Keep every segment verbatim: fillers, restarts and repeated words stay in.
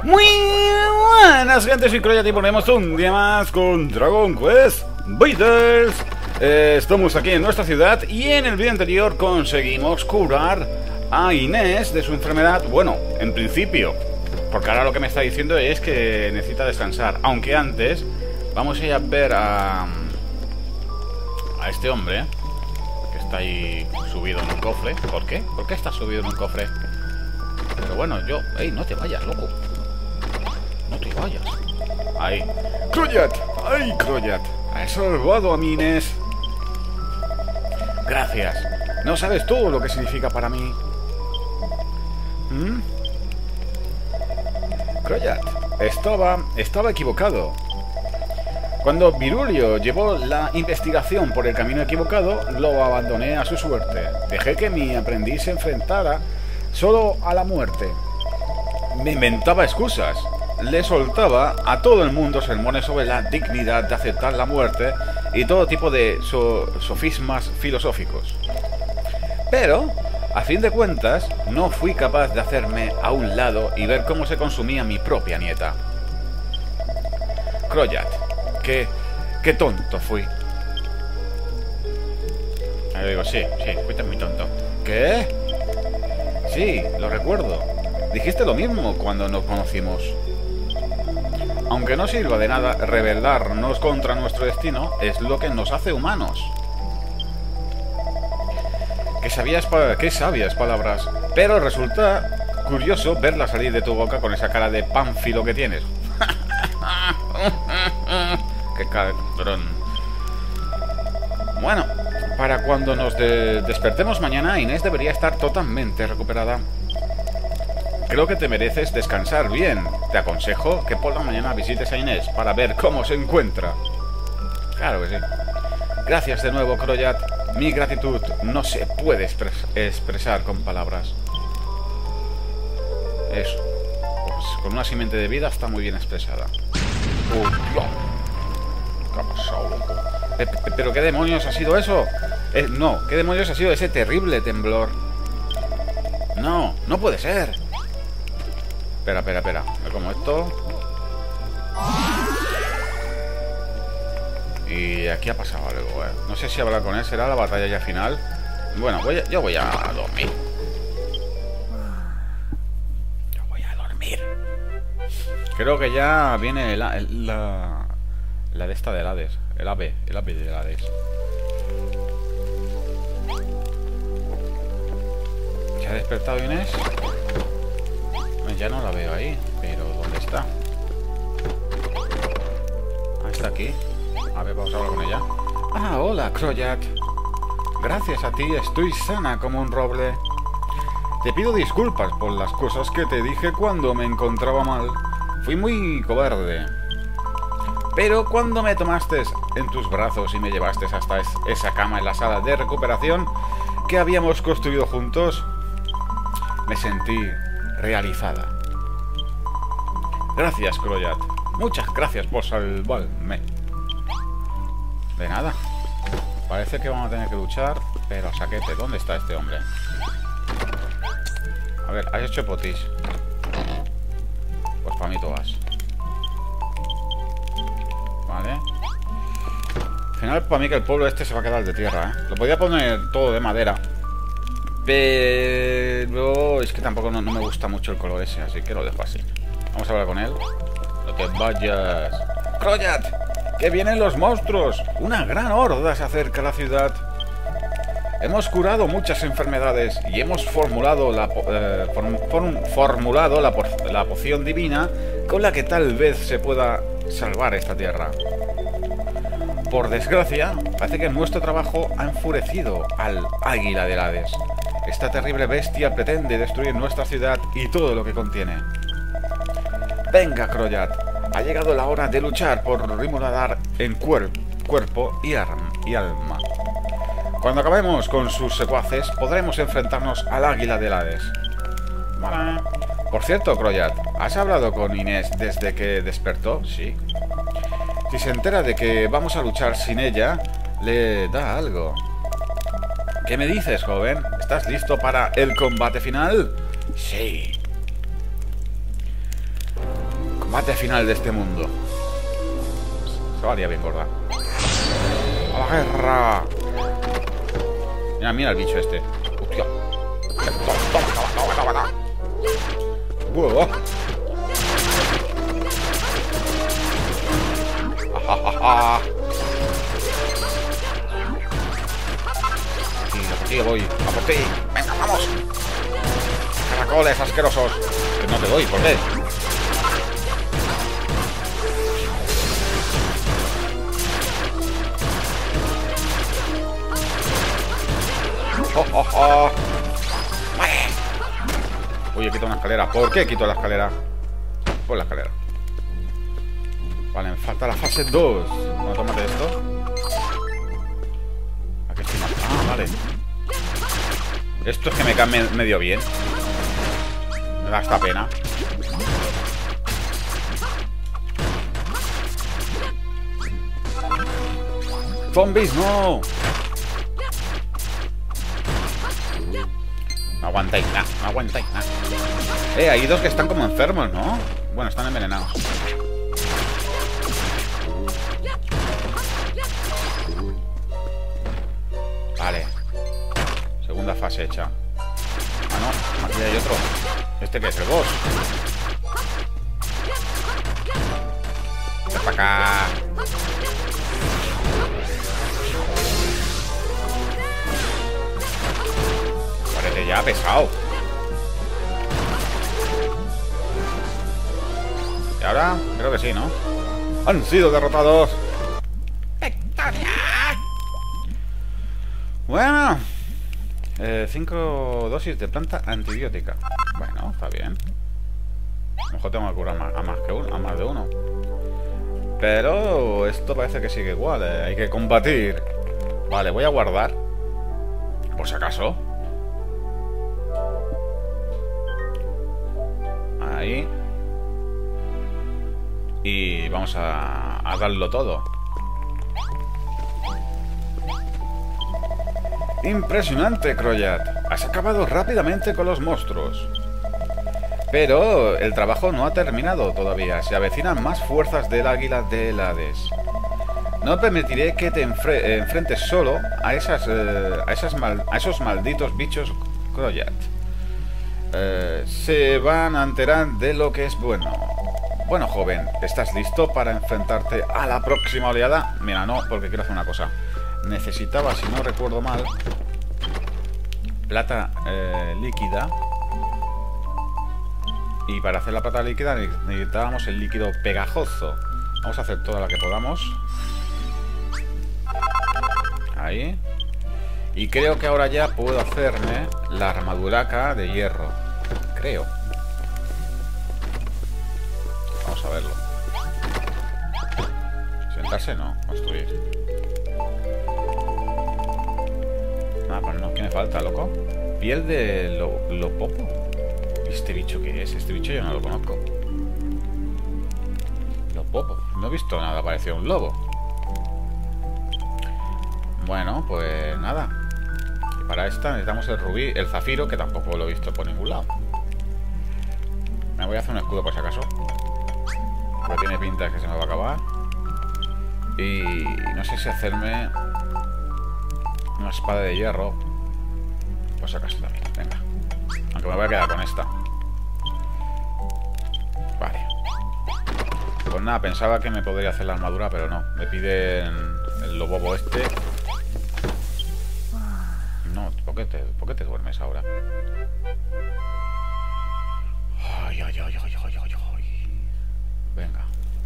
Muy buenas, gente, soy Kroyat y ponemos un día más con Dragon Quest Builders. eh, Estamos aquí en nuestra ciudad y en el vídeo anterior conseguimos curar a Inés de su enfermedad. Bueno, en principio, porque ahora lo que me está diciendo es que necesita descansar. Aunque antes vamos a ir a ver a, a este hombre que está ahí subido en un cofre. ¿Por qué? ¿Por qué está subido en un cofre? Pero bueno, yo... ¡Ey, no te vayas, loco! No te vayas. Ahí. ¡Kroyat! ¡Ay, Kroyat! Has salvado a mi Inés. Gracias. No sabes todo lo que significa para mí. ¿Mm? Kroyat, estaba... estaba equivocado. Cuando Virulio llevó la investigación por el camino equivocado, lo abandoné a su suerte. Dejé que mi aprendiz se enfrentara solo a la muerte. Me inventaba excusas. Le soltaba a todo el mundo sermones sobre la dignidad de aceptar la muerte y todo tipo de so sofismas filosóficos. Pero, a fin de cuentas, no fui capaz de hacerme a un lado y ver cómo se consumía mi propia nieta. Kroyat, qué, qué tonto fui. Ahí digo, sí, sí, fuiste muy tonto. ¿Qué? Sí, lo recuerdo. Dijiste lo mismo cuando nos conocimos. Aunque no sirva de nada rebelarnos contra nuestro destino, es lo que nos hace humanos. Qué sabias, qué sabias palabras. Pero resulta curioso verla salir de tu boca con esa cara de pánfilo que tienes. Qué cabrón. Bueno, para cuando nos de despertemos mañana, Inés debería estar totalmente recuperada. Creo que te mereces descansar bien. Te aconsejo que por la mañana visites a Inés para ver cómo se encuentra. Claro que sí. Gracias de nuevo, Kroyat. Mi gratitud no se puede expres expresar con palabras. Eso. Pues con una simiente de vida está muy bien expresada. ¡Oh, Dios! ¿Qué ha pasado, loco? ¿Pe pe ¿Pero qué demonios ha sido eso? Eh, no, ¿qué demonios ha sido ese terrible temblor? No, no puede ser. Espera, espera, espera. Me como esto. Y aquí ha pasado algo, eh. No sé si hablar con él será la batalla ya final. Bueno, voy a, yo voy a dormir. Yo voy a dormir. Creo que ya viene la, la, la de esta del Hades. El ave, el ave del Hades. ¿Se ha despertado Inés? Ya no la veo ahí, pero ¿dónde está? Ah, está aquí. A ver, vamos a hablar con ella. Ah, hola, Kroyat. Gracias a ti estoy sana como un roble. Te pido disculpas por las cosas que te dije cuando me encontraba mal. Fui muy cobarde. Pero cuando me tomaste en tus brazos y me llevaste hasta es esa cama en la sala de recuperación que habíamos construido juntos, me sentí realizada. Gracias, Kroyat. Muchas gracias por salvarme. De nada. Parece que vamos a tener que luchar, pero a saquete. ¿Dónde está este hombre? A ver, has hecho potis. Pues para mí todas. Vale. Al final, para mí que el pueblo este se va a quedar de tierra, ¿eh? Lo podía poner todo de madera, pero es que tampoco no, no me gusta mucho el color ese, así que lo dejo así. Vamos a hablar con él. No te vayas. ¡Kroyat! ¡Que vienen los monstruos! Una gran horda se acerca a la ciudad. Hemos curado muchas enfermedades y hemos formulado la, eh, form, form, formulado la, la poción divina con la que tal vez se pueda salvar esta tierra. Por desgracia, parece que nuestro trabajo ha enfurecido al águila del Hades. Esta terrible bestia pretende destruir nuestra ciudad y todo lo que contiene. Venga, Kroyat, ha llegado la hora de luchar por Rimuladar en cuer cuerpo y, y alma. Cuando acabemos con sus secuaces, podremos enfrentarnos al águila del Hades. Vale. Por cierto, Kroyat, ¿has hablado con Inés desde que despertó? Sí. Si se entera de que vamos a luchar sin ella, le da algo. ¿Qué me dices, joven? ¿Estás listo para el combate final? Sí. Combate final de este mundo. Se valía bien, gorda. ¡A la guerra! Mira, mira el bicho este. ¡Hostia! ¡Toma, toma, toma, toma, toma! ¡Wow! ¡Ajajaja! Sí, a por ti voy. ¡A por ti! ¡Venga, vamos! ¡Caracoles asquerosos! Que no te doy, ¿por qué? ¡Oh, oh, oh! ¡Vale! Uy, he quitado una escalera. ¿Por qué quito la escalera? Por la escalera. Vale, me falta la fase dos. No, tómate esto. Aquí encima. Ah, vale. Esto es que me cae medio bien. Me da esta pena. ¡Zombies, no! No aguantáis nada, no aguantáis nada. Eh, hay dos que están como enfermos, ¿no? Bueno, están envenenados. Vale. Segunda fase hecha. Ah, no, aquí hay otro. ¿Este qué es? El boss. Ven para acá. Parece ya pesado. ¿Y ahora? Creo que sí, ¿no? ¡Han sido derrotados! ¡Victoria! Bueno. Eh, cinco dosis de planta antibiótica. Bueno, está bien. A lo mejor tengo que curar más, a, más que uno, a más de uno. Pero esto parece que sigue igual. Eh. Hay que combatir. Vale, voy a guardar. Por si acaso. Ahí. Y vamos a, a darlo todo. Impresionante, Kroyat. Has acabado rápidamente con los monstruos. Pero el trabajo no ha terminado todavía. Se avecinan más fuerzas del águila del Hades. No permitiré que te enfre enfrentes solo a, esas, eh, a, esas mal a esos malditos bichos, Kroyat. Eh, se van a enterar de lo que es bueno. Bueno, joven, ¿estás listo para enfrentarte a la próxima oleada? Mira, no, porque quiero hacer una cosa. Necesitaba, si no recuerdo mal, plata eh, líquida. Y para hacer la plata líquida necesitábamos el líquido pegajoso. Vamos a hacer toda la que podamos. Ahí. Y creo que ahora ya puedo hacerme la armaduraca de hierro. Creo. Vamos a verlo. Sentarse no, construir. Ah, pues no, ¿qué me falta, loco? Piel de lo, lo popo. ¿Este bicho qué es? Este bicho yo no lo conozco. Lo popo. No he visto nada parecido a un lobo. Bueno, pues nada. Y para esta necesitamos el rubí, el zafiro, que tampoco lo he visto por ningún lado. Me voy a hacer un escudo por si acaso. Porque tiene pinta de que se me va a acabar. Y no sé si hacerme una espada de hierro. Por si acaso también. Venga. Aunque me voy a quedar con esta. Vale. Pues nada, pensaba que me podría hacer la armadura, pero no. Me piden el lobobo este. No, ¿por qué te, por qué te duermes ahora? Ay, ay, ay, ay, ay, ay, ay. Venga.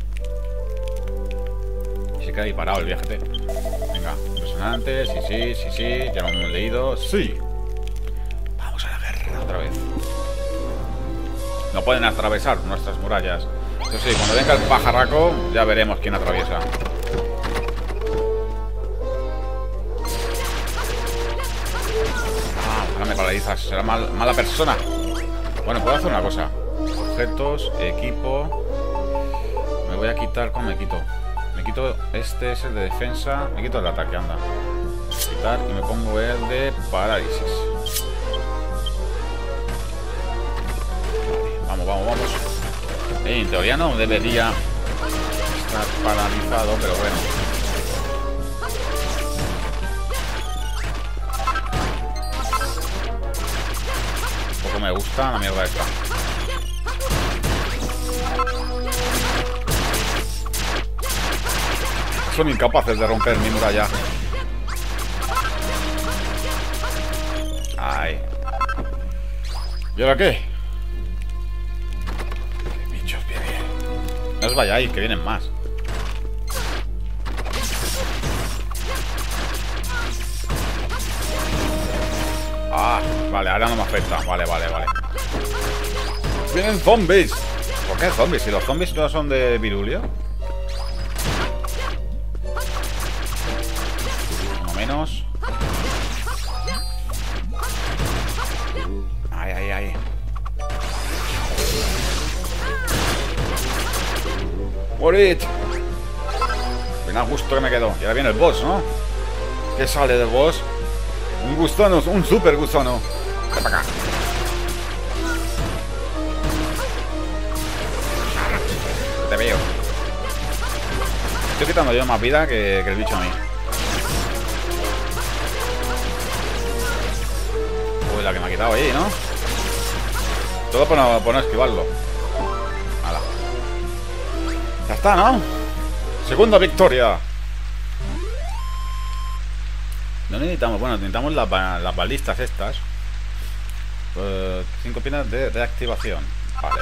Se queda ahí parado el viajete. Venga, impresionante. Sí, sí, sí, sí. Ya lo hemos leído. Sí. Vamos a la guerra otra vez. No pueden atravesar nuestras murallas. Eso sí, cuando venga el pajarraco, ya veremos quién atraviesa. Ah, ahora me paralizas. Será mal, mala persona. Bueno, puedo hacer una cosa. Objetos, equipo. Me voy a quitar. ¿Cómo me quito? Me quito. Este es el de defensa. Me quito el de ataque, anda. Quitar y me pongo el de parálisis. Vale, vamos, vamos, vamos. Eh, en teoría no debería estar paralizado, pero bueno. Poco me gusta la mierda esta. Son incapaces de romper mi muralla. Ay. ¿Y ahora qué? ¿Qué bichos vienen? No os vayáis, que vienen más. Ah, vale, ahora no me afecta. Vale, vale, vale. ¡Vienen zombies! ¿Por qué zombies? Si los zombies no son de Virulio. Uno menos. Ay, ay, ay. ¡Morid! Venga, justo que me quedo. Y ahora viene el boss, ¿no? ¿Qué sale del boss? Un gusano, un super gusano. Ven para acá. Te veo. Estoy quitando yo más vida que, que el bicho a mí. Uy, la que me ha quitado ahí, ¿no? Todo por no, por no esquivarlo. Hala. Ya está, ¿no? Segunda victoria. No necesitamos, bueno, necesitamos las, las balistas estas. Uh, cinco pinas de reactivación. Vale.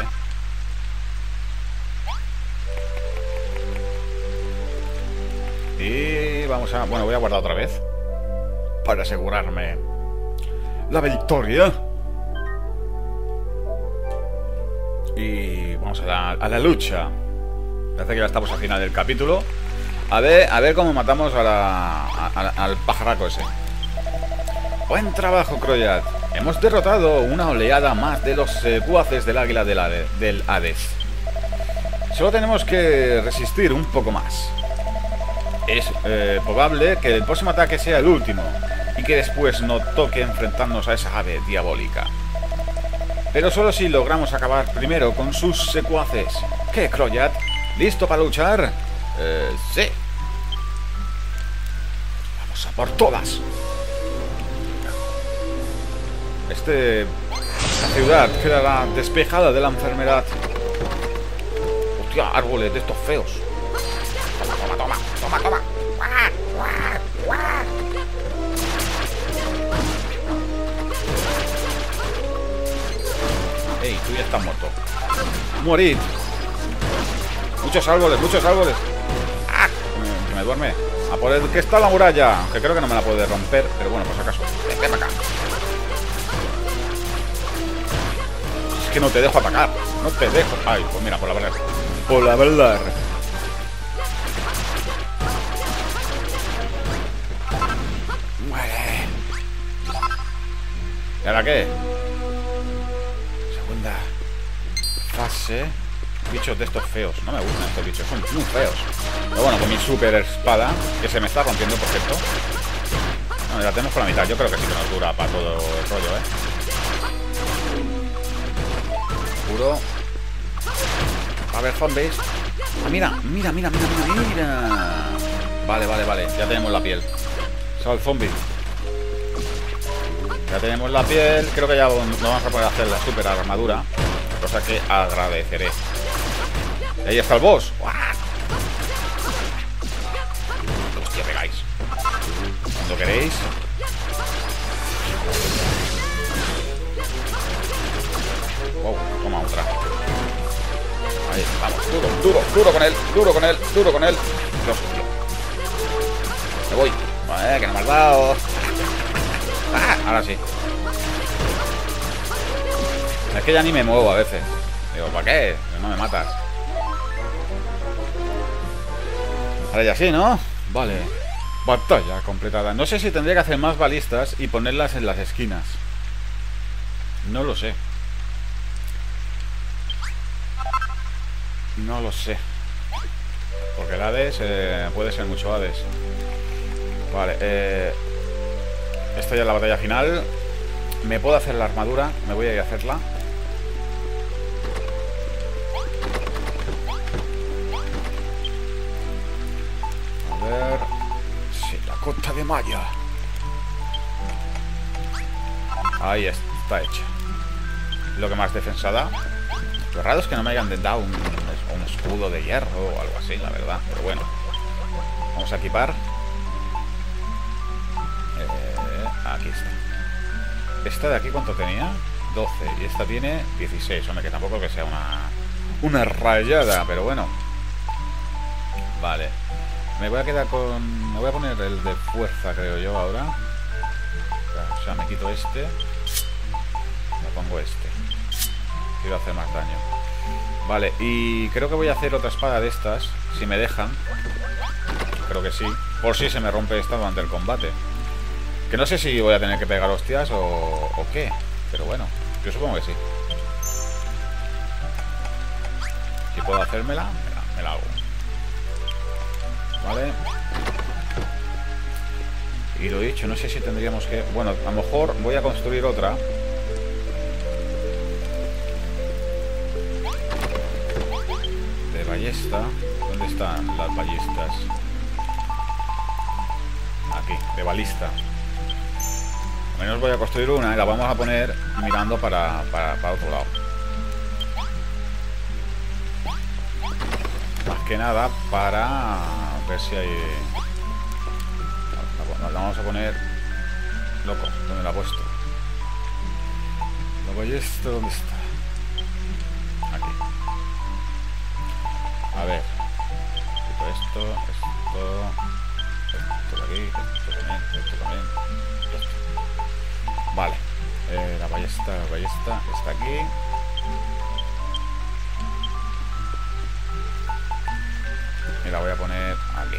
Y vamos a... Bueno, voy a guardar otra vez para asegurarme la victoria. Y vamos a la, a la lucha. Parece que ya estamos al final del capítulo. A ver, a ver cómo matamos a la, a, a, al pajaraco ese. Buen trabajo, Kroyat. Hemos derrotado una oleada más de los secuaces del águila del, Hade, del Hades. Solo tenemos que resistir un poco más. Es eh, probable que el próximo ataque sea el último y que después nos toque enfrentarnos a esa ave diabólica. Pero solo si logramos acabar primero con sus secuaces. ¿Qué, Kroyat? ¿Listo para luchar? Eh, sí. Vamos a por todas. Este... Esta ciudad quedará despejada de la enfermedad. Hostia, árboles de estos feos. Toma, toma, toma, toma, toma. ¡Guau, guau, guau! Ey, tú ya estás muerto. Morid. Muchos árboles, muchos árboles. ¡Ah! Que me, me duerme. A por el que está la muralla. Aunque creo que no me la puede romper. Pero bueno, por si acaso. Ven, ven acá. Es que no te dejo atacar. No te dejo. Ay, pues mira, por la verdad. Por la verdad. Muere. ¿Y ahora qué? Segunda fase. Bichos de estos feos. No me gustan estos bichos, son muy feos. Pero bueno, con mi super espada, que se me está rompiendo, por cierto. No, la tenemos por la mitad. Yo creo que sí que nos dura para todo el rollo, ¿eh? Puro. A ver, zombies. Ah, mira, mira, mira, mira, mira, mira. Vale, vale, vale. Ya tenemos la piel. Sal zombie. Ya tenemos la piel. Creo que ya nos vamos a poder hacer la super armadura. Cosa que agradeceré. Ahí está el boss. Hostia, pegáis. Cuando queréis. Wow, toma otra. Ahí, vamos, duro, duro, duro con él, duro con él, duro con él. Dios, tío. Me voy. Vale, que no me has dado. Ah, ahora sí. Es que ya ni me muevo a veces. Digo, ¿para qué? No me matas. Ahora ya sí, ¿no? Vale. Batalla completada. No sé si tendría que hacer más balistas y ponerlas en las esquinas. No lo sé. No lo sé. Porque el Hades eh, puede ser mucho Hades. Vale, eh... esta ya es la batalla final. Me puedo hacer la armadura. Me voy a ir a hacerla. malla. Ahí está hecha. Lo que más defensa da. Lo raro es que no me hayan dado un, un escudo de hierro o algo así, la verdad. Pero bueno. Vamos a equipar. Eh, aquí está. ¿Esta de aquí cuánto tenía? doce. Y esta tiene dieciséis. Hombre, que tampoco que sea una, una rayada, pero bueno. Vale. Me voy a quedar con... Me voy a poner el de fuerza, creo yo, ahora. O sea, me quito este. Me pongo este. Quiero hacer más daño. Vale, y creo que voy a hacer otra espada de estas, si me dejan. Creo que sí. Por si se me rompe esta durante el combate. Que no sé si voy a tener que pegar hostias o, o qué. Pero bueno, yo supongo que sí. Si puedo hacérmela, me la, me la hago. Vale. Y lo dicho, no sé si tendríamos que... Bueno, a lo mejor voy a construir otra. De ballesta. ¿Dónde están las ballistas? Aquí, de balista. Al menos voy a construir una y la vamos a poner mirando para, para, para otro lado. Más que nada para ver si hay... La vamos a poner... Loco, ¿dónde la he puesto? La ballesta, ¿dónde está? Aquí. A ver. Quito esto, esto... Esto de aquí, esto también, esto también, esto. Vale. Eh, la ballesta, la ballesta está aquí. Y la voy a poner aquí.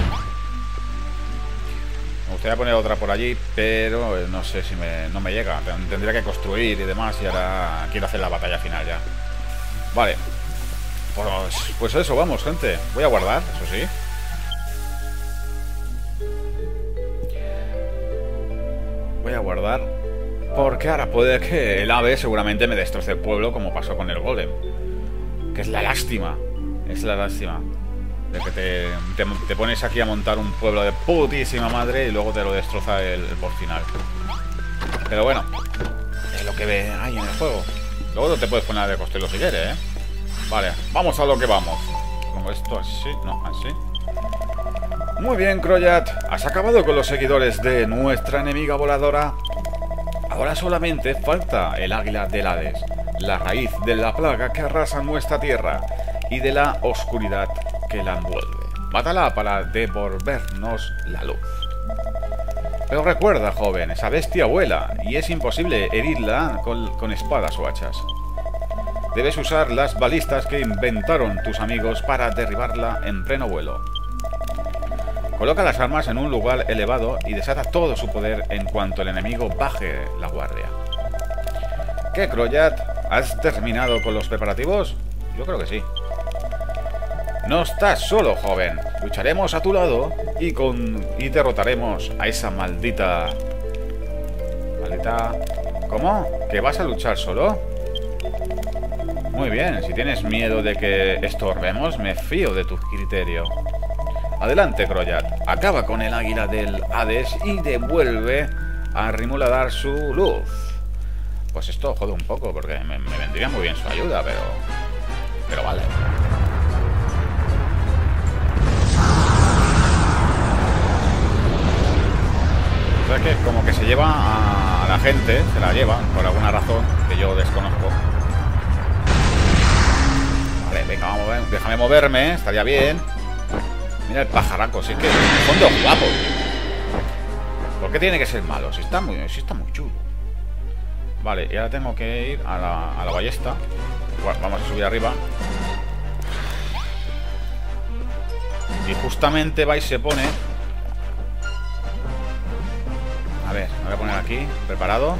Me gustaría poner otra por allí, pero no sé si me, no me llega. Tendría que construir y demás. Y ahora quiero hacer la batalla final ya. Vale. Pues, pues eso, vamos, gente. Voy a guardar, eso sí. Voy a guardar. Porque ahora puede que el ave seguramente me destroce el pueblo, como pasó con el golem. Que es la lástima. Es la lástima. De que te, te, te pones aquí a montar un pueblo de putísima madre y luego te lo destroza el, el por final. Pero bueno, es lo que ve ahí en el juego. Luego no te puedes poner a construirlo si quieres, ¿eh? Vale, vamos a lo que vamos. Como esto así, no, así. Muy bien, Kroyat. ¿Has acabado con los seguidores de nuestra enemiga voladora? Ahora solamente falta el águila del Hades, la raíz de la plaga que arrasa nuestra tierra y de la oscuridad que la envuelve. Mátala para devolvernos la luz. Pero recuerda, joven, esa bestia vuela y es imposible herirla con, con espadas o hachas. Debes usar las balistas que inventaron tus amigos para derribarla en pleno vuelo. Coloca las armas en un lugar elevado y desata todo su poder en cuanto el enemigo baje la guardia. ¿Qué, Kroyat? ¿Has terminado con los preparativos? Yo creo que sí. No estás solo, joven. Lucharemos a tu lado y, con... y derrotaremos a esa maldita... Maldita... ¿Cómo? ¿Que vas a luchar solo? Muy bien, si tienes miedo de que estorbemos, me fío de tu criterio. Adelante, Kroyat. Acaba con el águila del Hades y devuelve a Rimuladar su luz. Pues esto jode un poco, porque me, me vendría muy bien su ayuda, pero... Pero vale. O sea que como que se lleva a la gente, se la lleva, por alguna razón que yo desconozco. Vale, venga, vamos a ver. Déjame moverme, estaría bien. Mira el pajaraco, si es que en el fondo es guapo. ¿Por qué tiene que ser malo? Si está muy, si está muy chulo. Vale, y ahora tengo que ir a la, a la ballesta. Bueno, vamos a subir arriba. Y justamente va y se pone. A ver, me voy a poner aquí, preparado.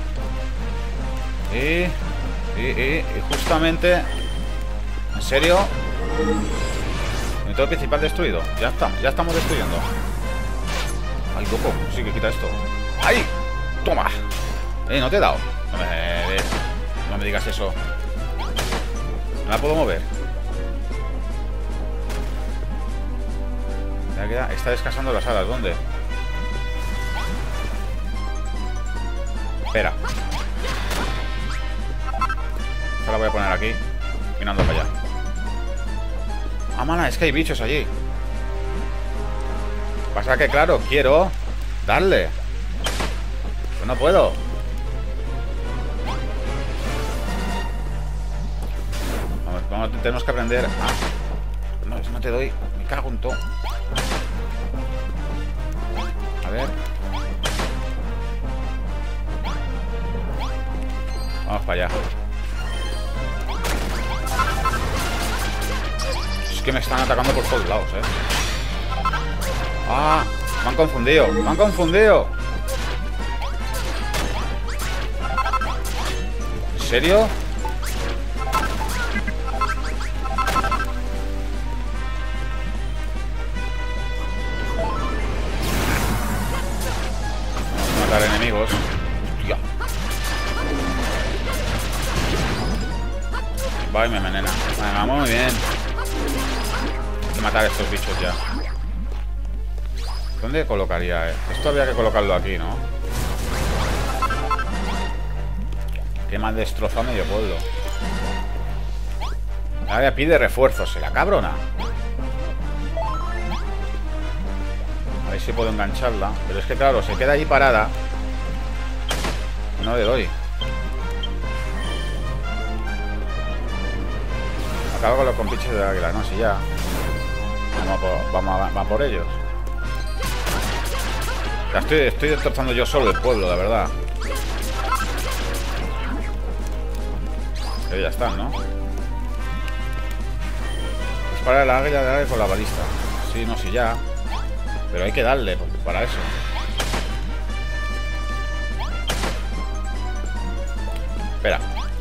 Y... Y, y, y justamente... ¿En serio? Monitor principal destruido. Ya está, ya estamos destruyendo. Ay, loco, sí que quita esto. ¡Ay! ¡Toma! Eh, no te he dado. No me, no me digas eso. No la puedo mover. Ya queda, está descansando las alas. ¿Dónde? Espera. Esta la voy a poner aquí. Mirando para allá. Ah, mala, es que hay bichos allí. Pasa que, claro, quiero darle. Pero no puedo. Vamos, vamos, tenemos que aprender. Ah, no, eso no te doy. Me cago en todo. A ver. Vamos para allá. Es que me están atacando por todos lados, eh. Ah, me han confundido. Me han confundido. ¿En serio? Vamos a matar enemigos. Hostia. Vaya, me envenena. Venga, muy bien. Hay que matar a estos bichos ya. ¿Dónde colocaría? Eh? Esto había que colocarlo aquí, ¿no? Qué mal destroza medio pueblo. Ahora pide refuerzos, ¿se la cabrona? A ver si puedo engancharla. Pero es que claro, se queda ahí parada. No le doy. Acabo con los compiches de águila, no, si ya. Vamos a por, vamos a, vamos a por ellos. Ya estoy, estoy destrozando yo solo el pueblo, la verdad. Pero ya están, ¿no? Disparar la águila de águila con la balista. Sí, no, sí, ya. Pero hay que darle para eso. Espera.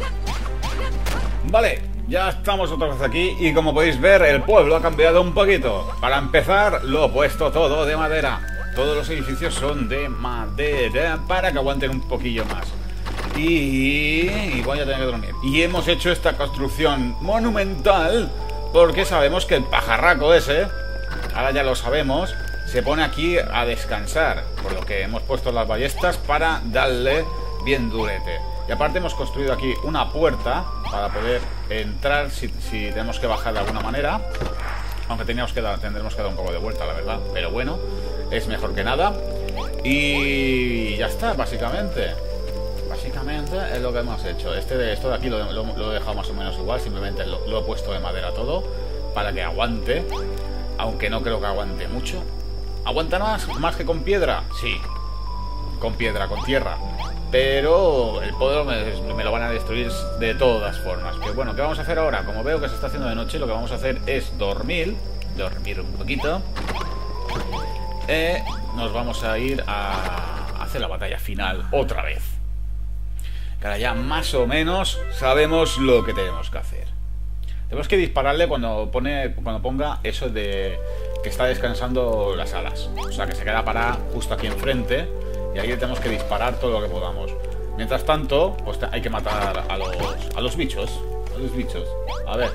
Vale, ya estamos otra vez aquí. Y como podéis ver, el pueblo ha cambiado un poquito. Para empezar, lo he puesto todo de madera. Todos los edificios son de madera para que aguanten un poquillo más. Y... y voy a tener que dormir. Y hemos hecho esta construcción monumental porque sabemos que el pajarraco ese, ahora ya lo sabemos, se pone aquí a descansar. Por lo que hemos puesto las ballestas para darle bien durete. Y aparte hemos construido aquí una puerta para poder entrar si, si tenemos que bajar de alguna manera. Aunque teníamos que dar, tendremos que dar un poco de vuelta, la verdad. Pero bueno, es mejor que nada. Y ya está, básicamente. Básicamente es lo que hemos hecho. Este de esto de aquí lo, lo, lo he dejado más o menos igual. Simplemente lo, lo he puesto de madera todo para que aguante. Aunque no creo que aguante mucho. ¿Aguanta más, más que con piedra? Sí. Con piedra, con tierra. Pero el pueblo me, me lo van a destruir de todas formas. Que bueno, ¿qué vamos a hacer ahora? Como veo que se está haciendo de noche, lo que vamos a hacer es dormir. Dormir un poquito. Eh, nos vamos a ir a hacer la batalla final otra vez. Que ahora ya más o menos sabemos lo que tenemos que hacer. Tenemos que dispararle cuando pone cuando ponga eso de que está descansando las alas. O sea, que se queda parada justo aquí enfrente. Y ahí tenemos que disparar todo lo que podamos. Mientras tanto, pues hay que matar a los, a los bichos. A los bichos. A ver.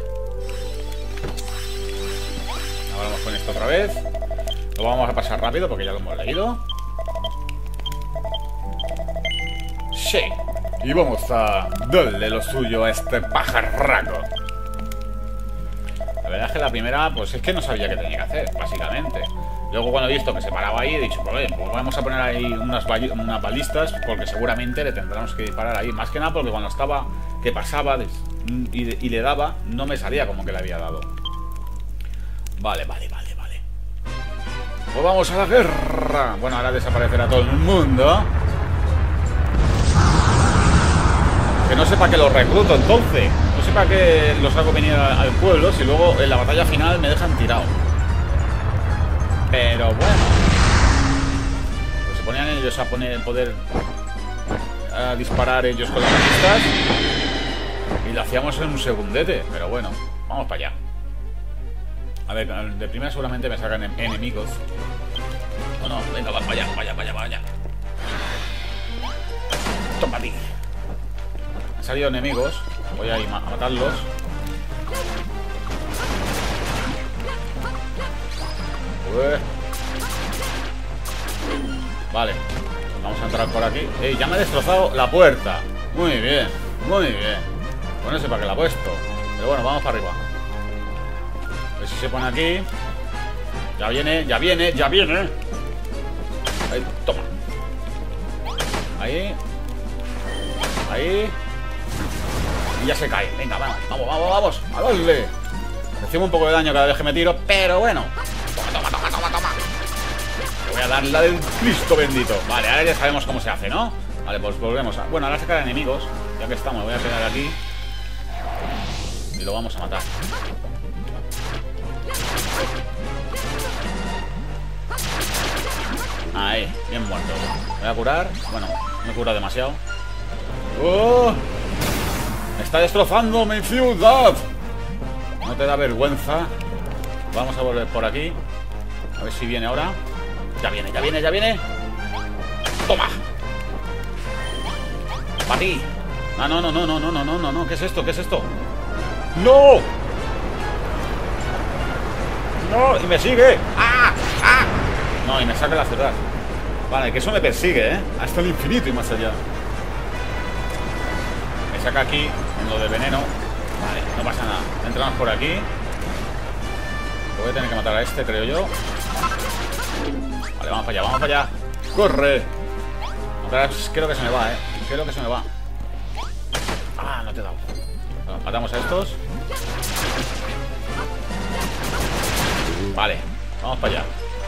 Ahora vamos con esto otra vez. Lo vamos a pasar rápido porque ya lo hemos leído. Sí. Y vamos a darle lo suyo a este pajarraco. La verdad es que la primera, pues es que no sabía qué tenía que hacer, básicamente. Luego cuando he visto que se paraba ahí, he dicho, pues, pues vamos a poner ahí unas, unas balistas, porque seguramente le tendremos que disparar ahí. Más que nada porque cuando estaba, que pasaba y, y le daba, no me salía como que le había dado. Vale, vale, vale, vale. Pues vamos a la guerra. Bueno, ahora desaparecerá todo el mundo. Que no sepa que los recluto entonces. No sepa que los hago venir al pueblo si luego en la batalla final me dejan tirado. Pero bueno, pues se ponían ellos a poner poder a disparar ellos con las balistas y lo hacíamos en un segundete. Pero bueno, vamos para allá. A ver, de primera seguramente me sacan enemigos. No, no, venga, va para allá, vaya, vaya, vaya. Toma ti. Han salido enemigos. Voy a ir a matarlos. Vale, vamos a entrar por aquí. ¡Ey! Ya me ha destrozado la puerta. Muy bien, muy bien. Pues no sé para qué la he puesto. Pero bueno, vamos para arriba. A ver si se pone aquí. Ya viene, ya viene, ya viene. Ahí, toma. Ahí. Ahí. Y ya se cae. Venga, vamos, vamos, vamos, vamos. A darle. Recibo un poco de daño cada vez que me tiro, pero bueno. Toma, toma, toma, toma, toma. Le voy a dar la del Cristo bendito. Vale, ahora ya sabemos cómo se hace, ¿no? Vale, pues volvemos a... Bueno, ahora sacar enemigos. Ya que estamos, voy a pegar aquí. Y lo vamos a matar. Ahí, bien muerto. Voy a curar. Bueno, me he curado demasiado. ¡Oh! ¡Me está destrozando mi ciudad! No te da vergüenza. Vamos a volver por aquí. A ver si viene ahora. Ya viene, ya viene, ya viene. ¡Toma! ¡Para ti! Ah, no, no, no, no, no, no, no, no, no. ¿Qué es esto? ¿Qué es esto? ¡No! ¡No! ¡Y me sigue! ¡Ah! ¡Ah! No, y me saca la ciudad. Vale, que eso me persigue, ¿eh? Hasta el infinito y más allá. Me saca aquí en lo de veneno. Vale, no pasa nada. Entramos por aquí. Voy a tener que matar a este, creo yo. Vale, vamos para allá, vamos para allá. ¡Corre! Ahora creo que se me va, ¿eh? Creo que se me va. Ah, no te he dado. Bueno, matamos a estos. Vale, vamos para allá.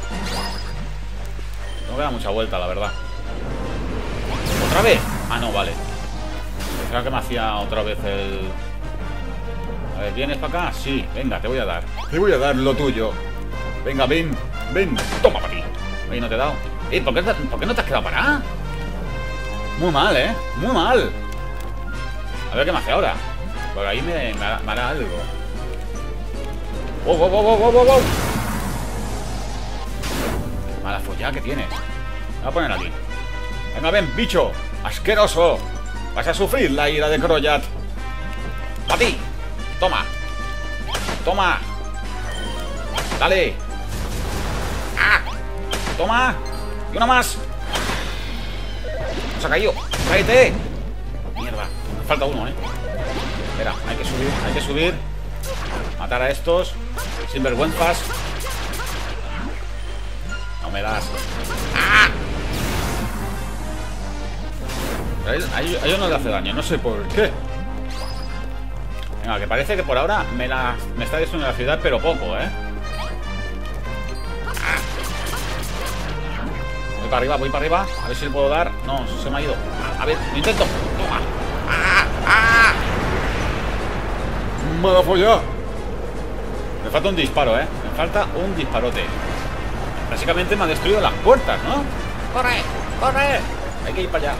No me da mucha vuelta, la verdad. ¿Otra vez? Ah, no, vale. Pensaba que me hacía otra vez el... A ver, ¿vienes para acá? Sí, venga, te voy a dar. Te voy a dar lo tuyo. Venga, ven, ven. Toma para ti. Oye, no te he dado. Eh, ¿por qué, ¿por qué no te has quedado parada? Muy mal, ¿eh? Muy mal. A ver qué me hace ahora. Por ahí me, me, hará, me hará algo. ¡Wow, wow, wow, wow, wow, wow! Mala follada que tienes. Me voy a poner aquí. Venga, ven, bicho. Asqueroso. Vas a sufrir la ira de Kroyat. ¡A ti! Toma. Toma. Dale. ¡Ah! Toma. Y una más. Se ha caído. ¡Cállate! Mierda. Me falta uno, ¿eh? Espera, hay que subir, hay que subir. Matar a estos. Sin vergüenzas. No me das. ¡Ah! A ellos no le hace daño, no sé por qué. Venga, que parece que por ahora me, la, me está destruyendo la ciudad, pero poco, ¿eh? ¡Ah! Voy para arriba, voy para arriba. A ver si le puedo dar. No, se me ha ido. A ver, lo intento. Toma. ¡Ah! ¡Ah! ¡Mala folla! Me falta un disparo, ¿eh? Me falta un disparote. Básicamente me ha destruido las puertas, ¿no? ¡Corre! ¡Corre! Hay que ir para allá.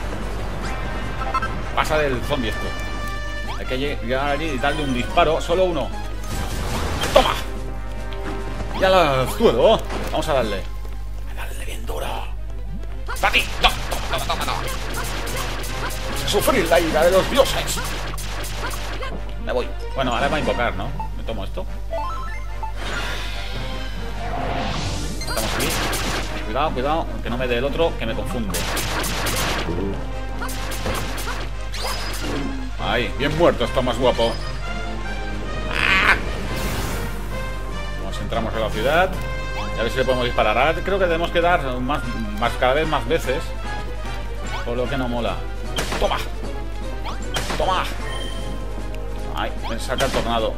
Pasa del zombie esto. Hay que llegar allí y darle un disparo. Solo uno. ¡Toma! Ya la suelo. Vamos a darle. A darle bien duro. ¡Para ti! ¡Toma, toma, toma, toma! ¡Sufrir la ira de los dioses! Me voy. Bueno, ahora va a invocar, ¿no? Me tomo esto. Estamos aquí. Cuidado, cuidado. Que no me dé el otro, que me confunde. Ahí, bien muerto, está más guapo. Nos entramos en la ciudad. Y a ver si le podemos disparar. Ahora creo que tenemos que dar más, más cada vez más veces. Por lo que no mola. ¡Toma! ¡Toma! Ay, me saca el tornado.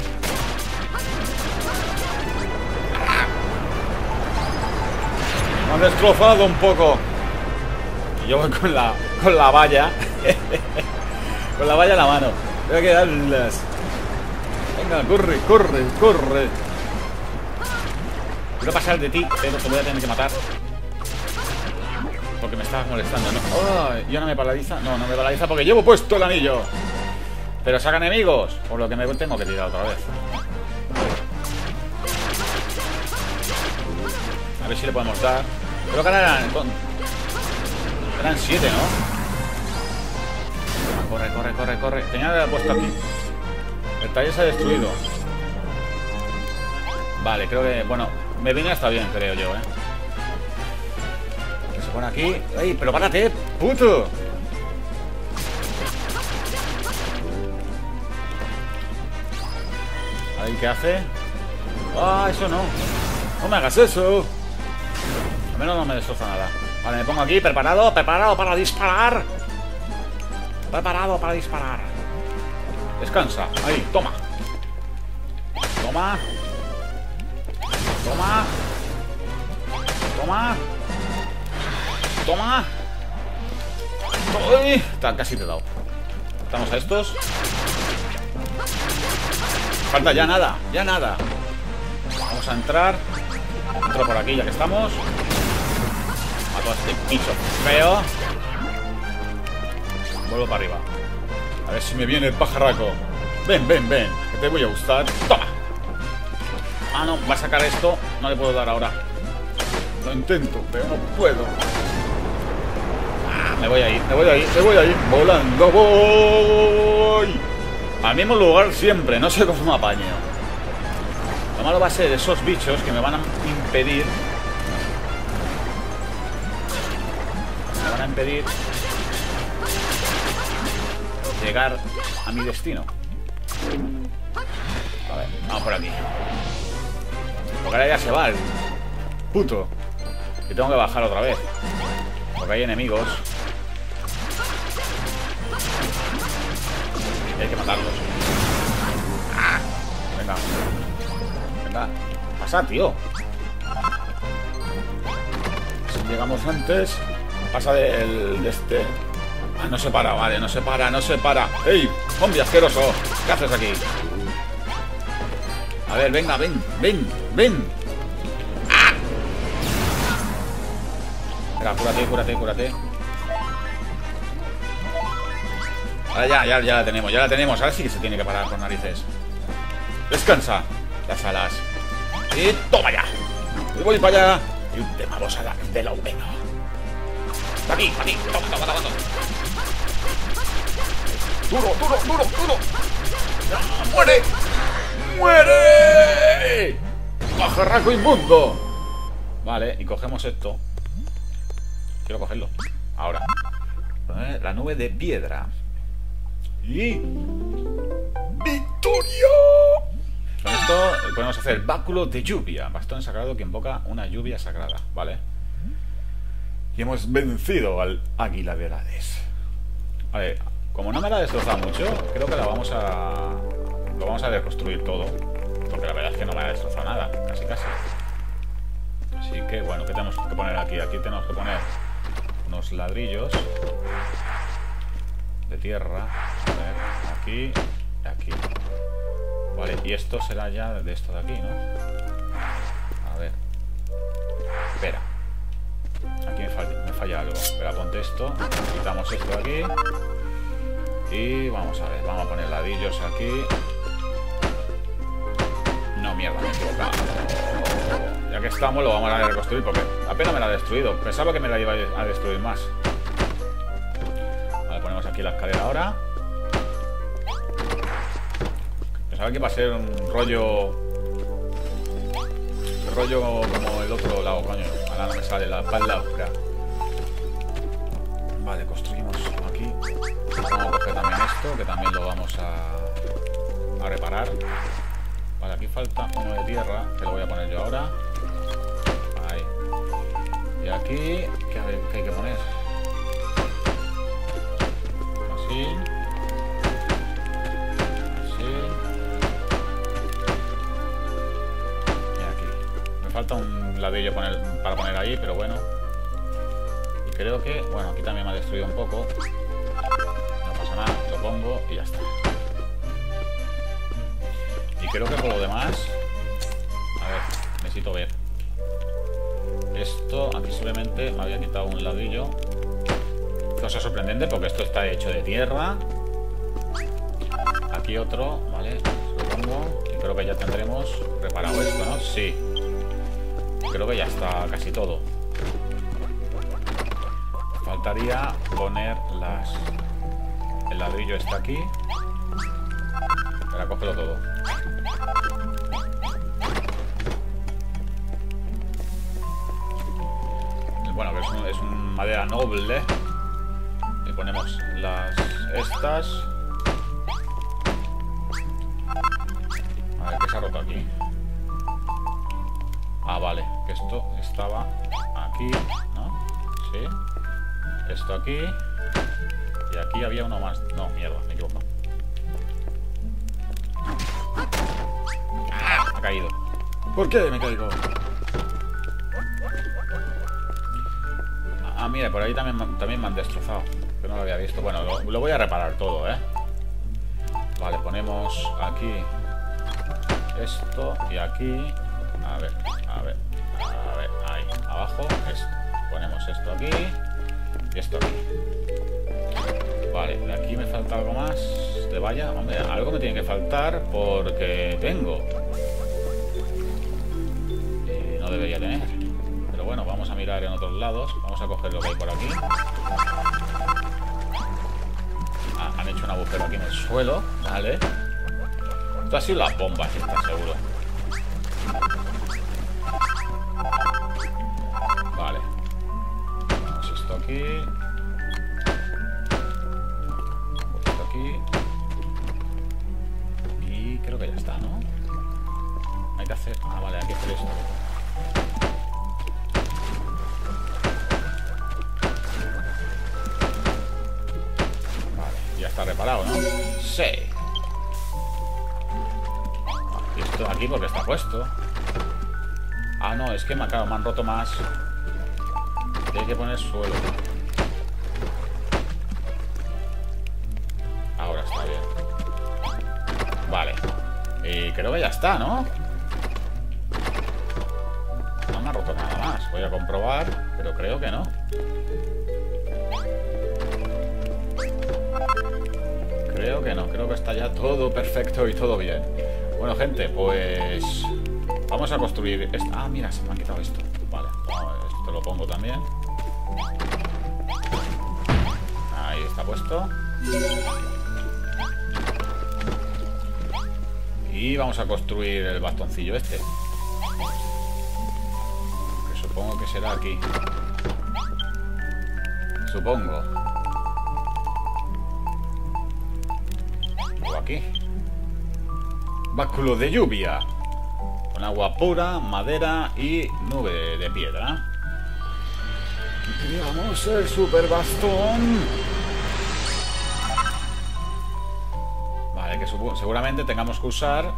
Me han destrozado un poco. Y yo voy con la, con la valla. Con la valla en la mano. Tengo que darlas. Venga, corre, corre, corre. Quiero pasar de ti, pero te voy a tener que matar. Porque me estabas molestando, ¿no? Oh, ¿yo no me paraliza? No, no me paraliza porque llevo puesto el anillo. Pero saca enemigos. Por lo que me tengo que tirar otra vez. A ver si le podemos dar. Creo que ahora eran... Eran siete, ¿no? Corre, corre, corre, corre. Tenía que haber puesto aquí. El taller se ha destruido. Vale, creo que... Bueno, me viene hasta bien, creo yo, ¿eh? Pon aquí. ¡Ey, pero párate, puto! Ahí, ¿qué hace? ¡Ah, eso no! ¡No me hagas eso! Al menos no me destroza nada. Vale, me pongo aquí, preparado, preparado para disparar. Preparado para disparar. Descansa. Ahí, toma. Toma. Toma. Toma. Toma. Uy, está, casi te he dado. Estamos a estos. Falta ya nada, ya nada. Vamos a entrar. Entro por aquí ya que estamos. Mato a este bicho feo. Vuelvo para arriba. A ver si me viene el pajarraco. Ven, ven, ven, que te voy a gustar. Toma. Ah, no, va a sacar esto. No le puedo dar ahora. Lo intento, pero no puedo. Ah, me voy a ir, me voy a ir, me voy a ir. Volando voy. Al mismo lugar siempre, no sé cómo me apaño. Lo malo va a ser esos bichos que me van a impedir. Me van a impedir llegar a mi destino. A ver, vamos por aquí. Porque ahora ya se va el puto. Y tengo que bajar otra vez. Porque hay enemigos. Y hay que matarlos. ¡Ah! Venga. Venga. Pasa, tío. Si llegamos antes. Pasa del de este. Ah, no se para, vale, no se para, no se para. ¡Ey! ¡Zombie asqueroso! ¿Qué haces aquí? A ver, venga, ven, ven, ven. ¡Ah! Venga, cúrate, cúrate, cúrate. Ahora ya, ya, ya la tenemos, ya la tenemos. Ahora sí que se tiene que parar con narices. Descansa las alas. Y toma ya. Y voy para allá. Y te vamos a dar de lo bueno. Aquí, aquí, toma, toma, toma, toma. Duro, duro, duro, duro. ¡No, ¡muere! ¡Muere! ¡Pajarraco inmundo! Vale, y cogemos esto. Quiero cogerlo. Ahora. La nube de piedra. Y... ¡victoria! Con esto podemos hacer báculo de lluvia. Bastón sagrado que invoca una lluvia sagrada. Vale. Y hemos vencido al águila de Hades. Vale, como no me la ha destrozado mucho, creo que la vamos a... lo vamos a reconstruir todo. Porque la verdad es que no me ha destrozado nada. Casi, casi. Así que, bueno, ¿qué tenemos que poner aquí? Aquí tenemos que poner unos ladrillos de tierra. A ver, aquí y aquí. Vale, y esto será ya de esto de aquí, ¿no? A ver. Espera. Aquí me falla, me falla algo. Espera, ponte esto. Quitamos esto de aquí. Y vamos a ver, vamos a poner ladrillos aquí. No, mierda, me he equivocado. Ya que estamos, lo vamos a reconstruir porque apenas me la ha destruido. Pensaba que me la iba a destruir más. Vale, ponemos aquí la escalera ahora. Pensaba que iba a ser un rollo... rollo como el otro lado, coño. Ahora no me sale la palabra. Vale, construimos aquí. Vamos a coger también esto, que también lo vamos a, a reparar. Vale, aquí falta uno de tierra, que lo voy a poner yo ahora. Ahí. Y aquí, ¿qué, hay, qué hay que poner? Así. Así. Y aquí. Me falta un ladrillo poner, para poner ahí, pero bueno. Y creo que, bueno, aquí también me ha destruido un poco. No pasa nada, lo pongo y ya está. Y creo que por lo demás... A ver, necesito ver. Esto, aquí simplemente me había quitado un ladrillo. Cosa sorprendente porque esto está hecho de tierra. Aquí otro, ¿vale? Se lo pongo. Y creo que ya tendremos reparado esto, ¿no? Sí. Creo que ya está casi todo. Faltaría poner las... El ladrillo está aquí. Ahora cógelo todo. Bueno, que es un, es un madera noble. Y ponemos las estas. A ver, ¿qué se ha roto aquí? Ah, vale, que esto estaba aquí, ¿no? Sí. Esto aquí. Y aquí había uno más. No, mierda, me equivoco. ¡Ah! Ha caído. ¿Por qué me caigo? Ah, mira, por ahí también, también me han destrozado. Que no lo había visto. Bueno, lo, lo voy a reparar todo, ¿eh? Vale, ponemos aquí esto y aquí. A ver, a ver, a ver, ahí, abajo, esto. Ponemos esto aquí y esto aquí. Vale, de aquí me falta algo más de valla. Hombre, algo me tiene que faltar porque tengo. Y no debería tener. Pero bueno, vamos a mirar en otros lados. Vamos a coger lo que hay por aquí. Ah, han hecho un agujero aquí en el suelo. Vale. Esto ha sido las bombas, está seguro. Vale. Ponemos esto aquí. Esto aquí. Y creo que ya está, ¿no? Hay que hacer... Ah, vale, hay que hacer esto. Vale, ya está reparado, ¿no? Sí. Y esto aquí porque está puesto. Ah, no, es que me, acabo, me han roto más. Hay que poner suelo. Ahora está bien. Vale. Y creo que ya está, ¿no? No me ha roto nada más. Voy a comprobar, pero creo que no. Creo que no. Creo que está ya todo perfecto y todo bien. Bueno, gente, pues... vamos a construir... Esto. Ah, mira, se me han quitado esto. Vale, esto lo pongo también. Ahí está puesto. Y vamos a construir el bastoncillo este. Que supongo que será aquí. Supongo. O aquí. Báculo de lluvia. Con agua pura, madera y nube de piedra. Creamos el super bastón. Vale, que seguramente tengamos que usar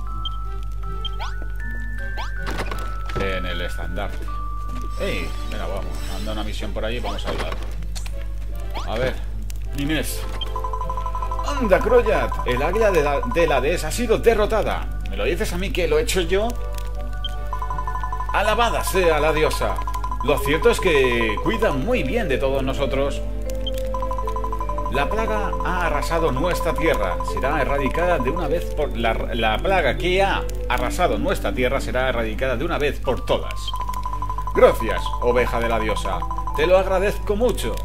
en el estandarte. ¡Ey! Venga, vamos. Manda una misión por ahí y vamos a hablar. A ver, Inés. ¡Anda, Kroyat! El águila de la, de la Hades ha sido derrotada. ¿Me lo dices a mí que lo he hecho yo? Alabada sea la diosa. Lo cierto es que cuida muy bien de todos nosotros. La plaga ha arrasado nuestra tierra. Será erradicada de una vez por... La, la plaga que ha arrasado nuestra tierra será erradicada de una vez por todas. Gracias, oveja de la diosa. Te lo agradezco mucho.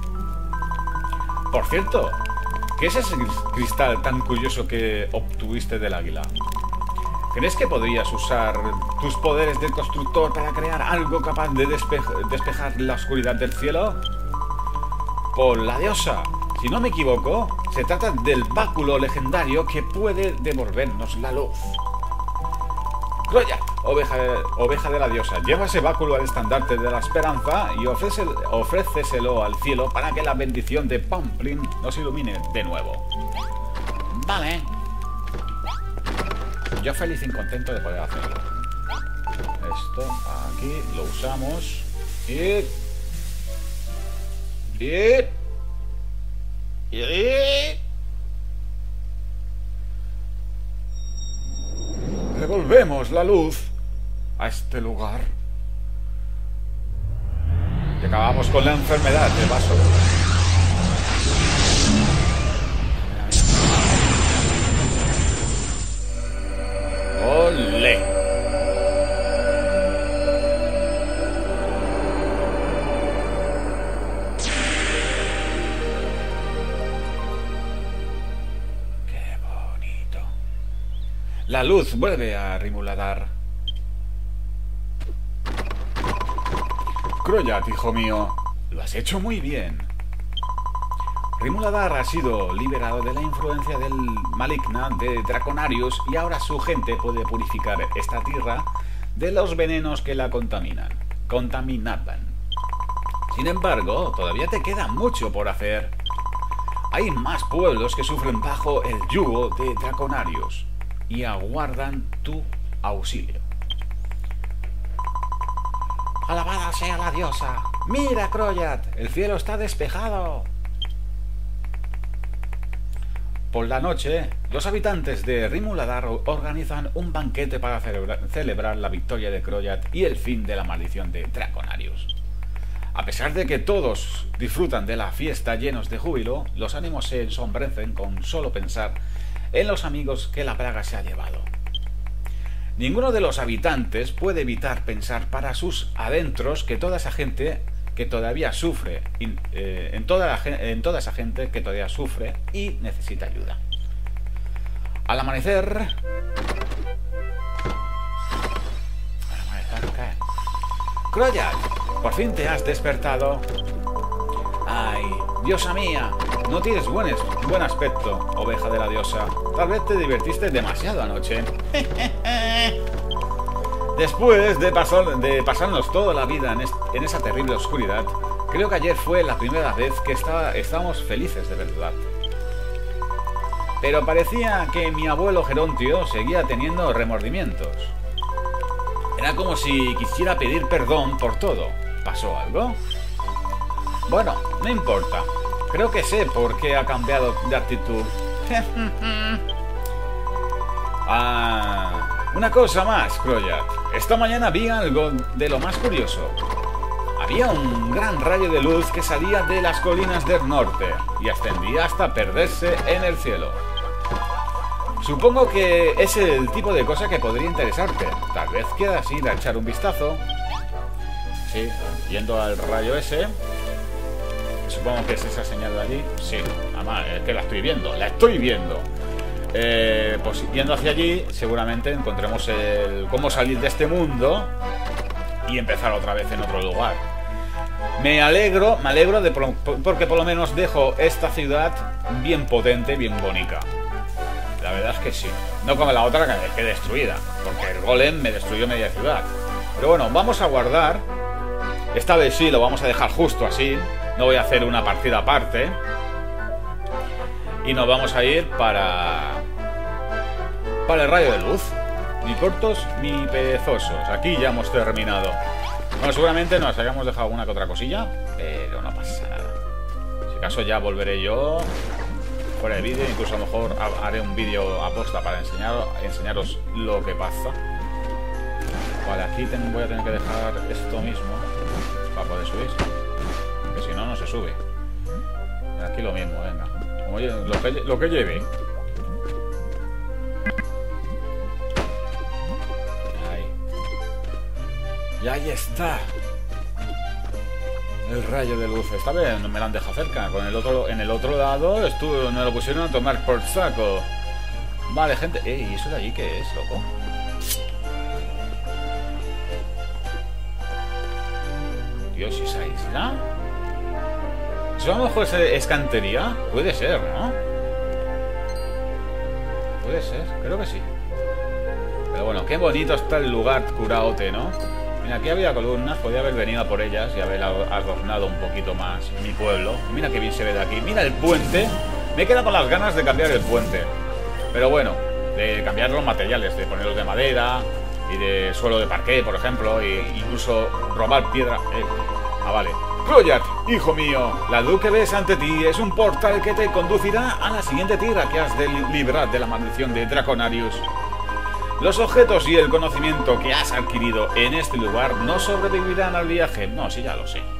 Por cierto, ¿qué es ese cristal tan curioso que obtuviste del águila? ¿Crees que podrías usar tus poderes de constructor para crear algo capaz de despe despejar la oscuridad del cielo? Por la diosa, si no me equivoco, se trata del báculo legendario que puede devolvernos la luz. Kroyat, oveja, oveja de la diosa, lleva ese báculo al estandarte de la esperanza y ofrece, ofréceselo al cielo para que la bendición de Pamplin nos ilumine de nuevo. Vale. Yo feliz y contento de poder hacerlo. Esto aquí lo usamos. Y... Y... Y... Devolvemos la luz a este lugar. Y acabamos con la enfermedad de vaso. ¡Olé! ¡Qué bonito! La luz vuelve a Rimuladar. Kroyat, hijo mío, Lo has hecho muy bien. Rimuladar ha sido liberado de la influencia del maligna de Draconarius y ahora su gente puede purificar esta tierra de los venenos que la contaminan. Contaminaban. Sin embargo, todavía te queda mucho por hacer. Hay más pueblos que sufren bajo el yugo de Draconarius y aguardan tu auxilio. ¡Alabada sea la diosa! ¡Mira, Kroyat! ¡El cielo está despejado! Por la noche, los habitantes de Rimuladar organizan un banquete para celebrar, celebrar la victoria de Kroyat y el fin de la maldición de Draconarius. A pesar de que todos disfrutan de la fiesta llenos de júbilo, los ánimos se ensombrecen con solo pensar en los amigos que la plaga se ha llevado. Ninguno de los habitantes puede evitar pensar para sus adentros que toda esa gente que todavía sufre, eh, en, toda la, en toda esa gente que todavía sufre y necesita ayuda. Al amanecer... Al amanecer, ¿qué? Kroyat, por fin te has despertado. Ay, diosa mía, no tienes buen, buen aspecto, oveja de la diosa. Tal vez te divertiste demasiado anoche. Después de, pasar, de pasarnos toda la vida en, en esa terrible oscuridad, creo que ayer fue la primera vez que estaba, estábamos felices de verdad. Pero parecía que mi abuelo Gerontio seguía teniendo remordimientos. Era como si quisiera pedir perdón por todo. ¿Pasó algo? Bueno, no importa. Creo que sé por qué ha cambiado de actitud. Ah... Una cosa más, Kroyat. Esta mañana vi algo de lo más curioso. Había un gran rayo de luz que salía de las colinas del norte y ascendía hasta perderse en el cielo. Supongo que es el tipo de cosa que podría interesarte. Tal vez quieras ir a echar un vistazo. Sí, yendo al rayo ese. Supongo que es esa señal de allí. Sí, además, es que la estoy viendo. La estoy viendo. Eh, pues yendo hacia allí seguramente encontremos el cómo salir de este mundo y empezar otra vez en otro lugar. Me alegro, me alegro de porque por lo menos dejo esta ciudad bien potente, bien bonita. La verdad es que sí. No como la otra que quedé destruida, porque el golem me destruyó media ciudad. Pero bueno, vamos a guardar. Esta vez sí lo vamos a dejar justo así. No voy a hacer una partida aparte. Y nos vamos a ir para... Para el rayo de luz. Ni cortos ni perezosos. Aquí ya hemos terminado. Bueno, seguramente nos hayamos dejado alguna que otra cosilla, pero no pasa nada. Si acaso ya volveré yo fuera de vídeo. Incluso a lo mejor haré un vídeo aposta para enseñar, enseñaros lo que pasa. Vale, aquí tengo, voy a tener que dejar esto mismo para poder subir. Que si no, no se sube. Aquí lo mismo, venga. Como yo, lo, que, lo que lleve. Ahí. Y ahí está. El rayo de luz. Esta vez no me lo han dejado cerca. Con el otro, en el otro lado estuvo, me lo pusieron a tomar por saco. Vale, gente. Ey, ¿y eso de allí qué es, loco? Dios, ¿y esa isla? ¿Eso a lo mejor es escantería? Puede ser, ¿no? Puede ser, creo que sí. Pero bueno, qué bonito está el lugar curaote, ¿no? Mira, aquí había columnas, podía haber venido a por ellas y haber adornado un poquito más mi pueblo. Mira qué bien se ve de aquí. Mira el puente. Me he quedado con las ganas de cambiar el puente. Pero bueno, de cambiar los materiales, de ponerlos de madera y de suelo de parqué, por ejemplo, e incluso robar piedra. Eh, ah, vale. Kroyat, hijo mío, la luz que ves ante ti es un portal que te conducirá a la siguiente tierra que has de librar de la maldición de Draconarius. Los objetos y el conocimiento que has adquirido en este lugar no sobrevivirán al viaje. No, sí, ya lo sé.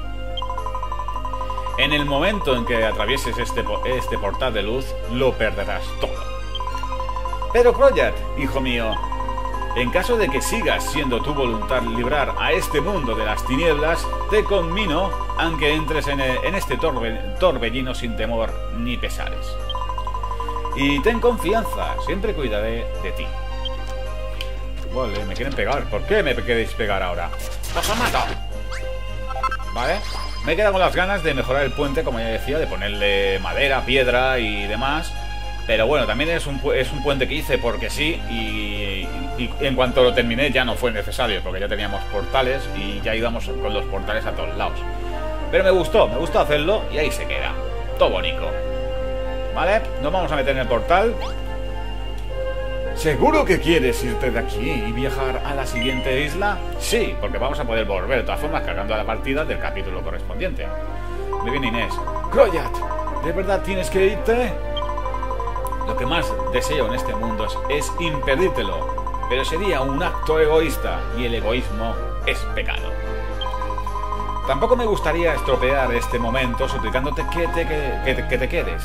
En el momento en que atravieses este, este portal de luz, lo perderás todo. Pero Kroyat, hijo mío, en caso de que sigas siendo tu voluntad librar a este mundo de las tinieblas, te conmino a que entres en, el, en este torbe, torbellino sin temor ni pesares. Y ten confianza, siempre cuidaré de ti. Vale, me quieren pegar. ¿Por qué me queréis pegar ahora? ¡Os mato! ¿Vale? Me he quedado con las ganas de mejorar el puente, como ya decía, de ponerle madera, piedra y demás. Pero bueno, también es un, es un puente que hice porque sí, y, y en cuanto lo terminé ya no fue necesario, porque ya teníamos portales y ya íbamos con los portales a todos lados. Pero me gustó, me gustó hacerlo y ahí se queda. Todo bonito. ¿Vale? Nos vamos a meter en el portal. ¿Seguro que quieres irte de aquí y viajar a la siguiente isla? Sí, porque vamos a poder volver de todas formas cargando a la partida del capítulo correspondiente. Muy bien, Inés. Croyat, ¿de verdad tienes que irte? Lo que más deseo en este mundo es, es impedírtelo, pero sería un acto egoísta y el egoísmo es pecado. Tampoco me gustaría estropear este momento suplicándote que te, que, que, que te quedes.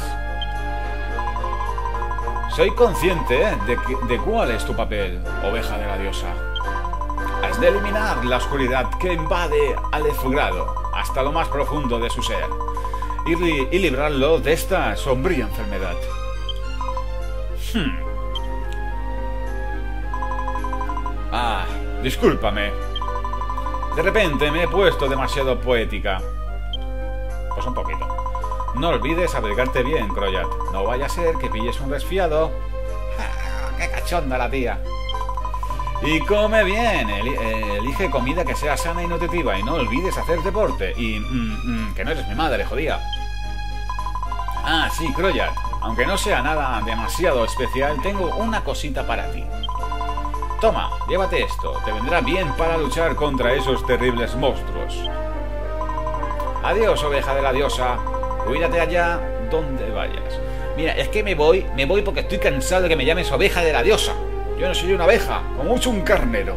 Soy consciente de, que, de cuál es tu papel, oveja de la diosa. Has de eliminar la oscuridad que invade al Efgrado hasta lo más profundo de su ser y, y librarlo de esta sombría enfermedad. Hmm. Ah, discúlpame. De repente me he puesto demasiado poética. Pues un poquito. No olvides abrigarte bien, Croyat. No vaya a ser que pilles un resfriado. ¡Ah, ¡qué cachonda la tía! Y come bien. Eli elige comida que sea sana y nutritiva. Y no olvides hacer deporte. Y mm, mm, que no eres mi madre, jodida. Ah, sí, Croyat. Aunque no sea nada demasiado especial, tengo una cosita para ti. Toma, llévate esto. Te vendrá bien para luchar contra esos terribles monstruos. Adiós, oveja de la diosa. Cuídate allá donde vayas. Mira, es que me voy, me voy porque estoy cansado de que me llames oveja de la diosa. Yo no soy una oveja, como mucho un carnero.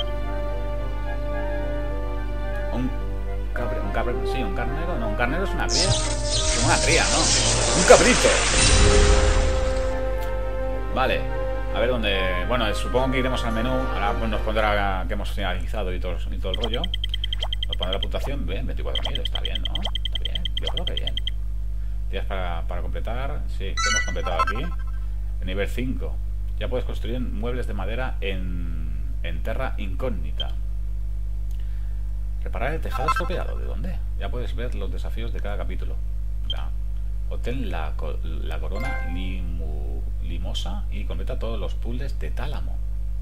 Un cabre, un cabre, sí, un carnero, no, un carnero es una cría. Es una cría, ¿no? Un cabrito. Vale, a ver dónde. Bueno, supongo que iremos al menú. Ahora pues, nos pondrá que hemos finalizado y todo, y todo el rollo. Nos pondrá la puntuación. Bien, veinticuatro mil, está bien, ¿no? Está bien, yo creo que bien. Días para, para completar. Sí, que hemos completado aquí. En nivel cinco. Ya puedes construir muebles de madera en, en Terra Incógnita. Reparar el tejado estropeado. ¿De dónde? Ya puedes ver los desafíos de cada capítulo. Ya. Obtén la, la corona limu, limosa y completa todos los puzzles de Tálamo.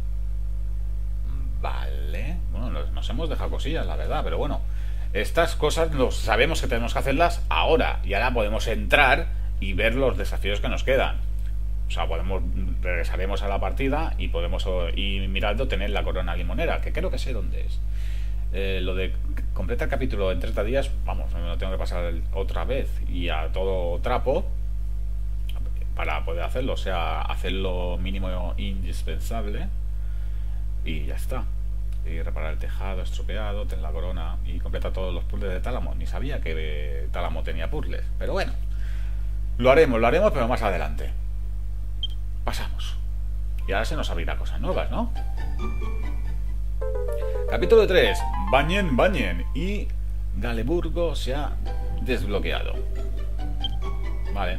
Vale. Bueno, nos, nos hemos dejado cosillas, la verdad, pero bueno. Estas cosas los sabemos que tenemos que hacerlas ahora. Y ahora podemos entrar y ver los desafíos que nos quedan. O sea, podemos regresaremos a la partida y podemos ir mirando tener la corona limonera, que creo que sé dónde es. Eh, lo de completar el capítulo en treinta días, vamos, me lo tengo que pasar otra vez y a todo trapo para poder hacerlo, o sea, hacer lo mínimo indispensable y ya está. Y reparar el tejado estropeado, tener la corona y completar todos los puzzles de Tálamo. Ni sabía que Tálamo tenía puzzles, pero bueno, lo haremos, lo haremos, pero más adelante. Pasamos. Y ahora se nos abrirá cosas nuevas, ¿no? Capítulo tres. Banyen Banyen. Y Galeburgo se ha desbloqueado. Vale.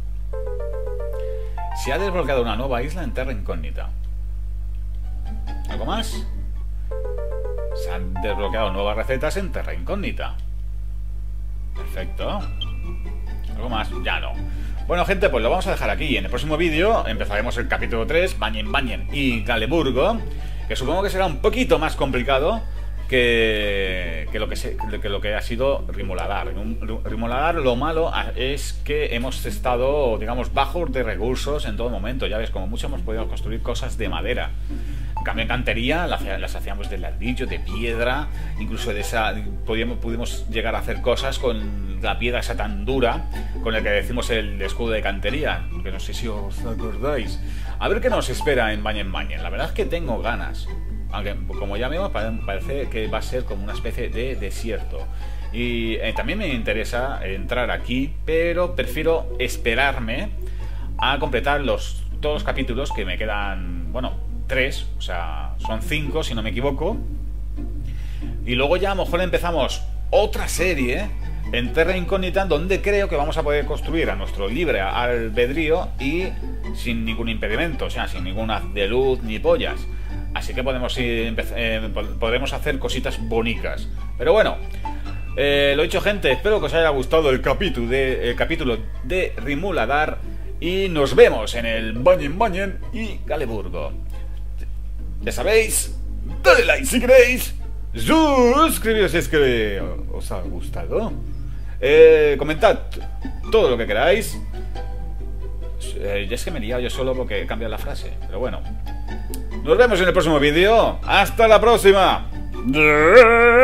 Se ha desbloqueado una nueva isla en Terra Incógnita. ¿Algo más? Se han desbloqueado nuevas recetas en Terra Incógnita. Perfecto. ¿Algo más? Ya no. Bueno, gente, pues lo vamos a dejar aquí. En el próximo vídeo empezaremos el capítulo tres, Banyen Banyen y Galeburgo, que supongo que será un poquito más complicado que, que, lo, que, se, que lo que ha sido Rimuladar. Rimuladar, lo malo es que hemos estado, digamos, bajos de recursos en todo momento. Ya ves, como mucho hemos podido construir cosas de madera. En cambio, en cantería las, las hacíamos de ladrillo, de piedra, incluso de esa pudimos, pudimos llegar a hacer cosas con la piedra esa tan dura con la que decimos el escudo de cantería, que no sé si os acordáis. A ver qué nos espera en Banyen Banyen. La verdad es que tengo ganas, aunque como ya vemos parece que va a ser como una especie de desierto. Y eh, también me interesa entrar aquí, pero prefiero esperarme a completar los, todos los capítulos que me quedan, bueno, tres, o sea, son cinco si no me equivoco. Y luego ya a lo mejor empezamos otra serie en Terra Incógnita, donde creo que vamos a poder construir a nuestro libre albedrío y sin ningún impedimento, o sea, sin ninguna de luz ni pollas. Así que podemos ir, eh, podremos hacer cositas bonitas. Pero bueno, Eh, lo dicho, gente, espero que os haya gustado el capítulo de, el capítulo de Rimuladar. Y nos vemos en el Bañen Bañen y Galeburgo. Ya sabéis, dale like si queréis, suscribiros si es que os ha gustado, eh, comentad todo lo que queráis. eh, Ya es que me he liado yo solo porque he cambiado la frase, pero bueno. Nos vemos en el próximo vídeo. ¡Hasta la próxima!